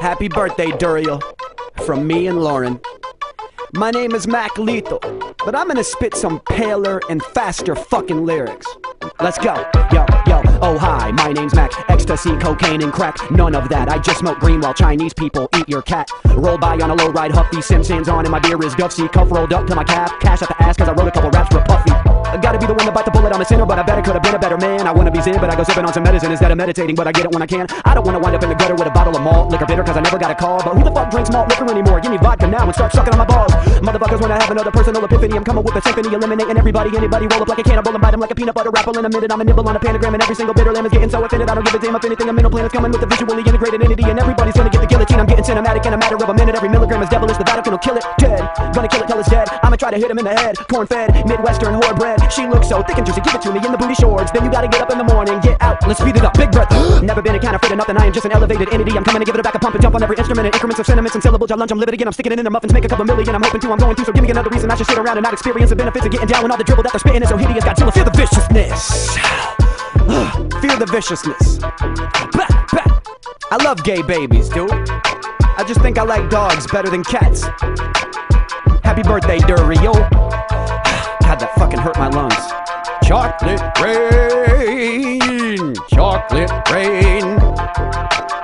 Happy birthday, Duriel. From me and Lauren. My name is Mac Lethal, but I'm gonna spit some paler and faster fucking lyrics. Let's go. Yo, yo, oh hi, my name's Mac. Ecstasy, cocaine, and crack. None of that. I just smoke green while Chinese people eat your cat. Roll by on a low ride, Huffy, Simpsons on, and my beer is Duffy. Cuff rolled up to my calf, cash at the ass, cause I wrote a couple raps for Puffy. I gotta be the one to bite the bullet, I'm a sinner, but I bet I could've been a better man. I wanna be zen, but I go sipping on some medicine instead of meditating, but I get it when I can. I don't wanna wind up in the gutter with a bottle of malt liquor bitter, cause I never got a call. But who the fuck drinks malt liquor anymore? Give me vodka now and start sucking on my balls. Motherfuckers wanna have another personal epiphany. I'm coming with a symphony, eliminating everybody, anybody. Roll up like a cannibal and bite them like a peanut butter apple. In a minute, I'm a nibble on a panagram, and every single bitter lamb is getting so offended. I don't give a damn if anything. A mental plan is coming with a visually integrated entity, and everybody's gonna get the guillotine. I'm getting cinematic in a matter of a minute. Every milligram is devilish, the Vatican will kill it. Dead, gonna kill it till it's dead. I'ma try to hit him in the head. Corn-fed, Midwestern whore bread. She looks so thick and juicy, give it to me in the booty shorts. Then you gotta get up in the morning, get out, let's speed it up. Big breath, never been a counterfeit of nothing. I am just an elevated entity. I'm coming to give it back a pump and jump on every instrument in increments of sentiments and syllables. I lunge, I'm livid again. I'm sticking it in their muffins, make a couple million. I'm hoping to, I'm going through, so give me another reason I should sit around and not experience the benefits of getting down when all the dribble that they're spitting is so hideous. Godzilla, feel the viciousness. Feel the viciousness. Bah, bah. I love gay babies, dude. I just think I like dogs better than cats. Happy birthday, Duriel. God, that fucking hurt my lungs. Chocolate rain, chocolate rain.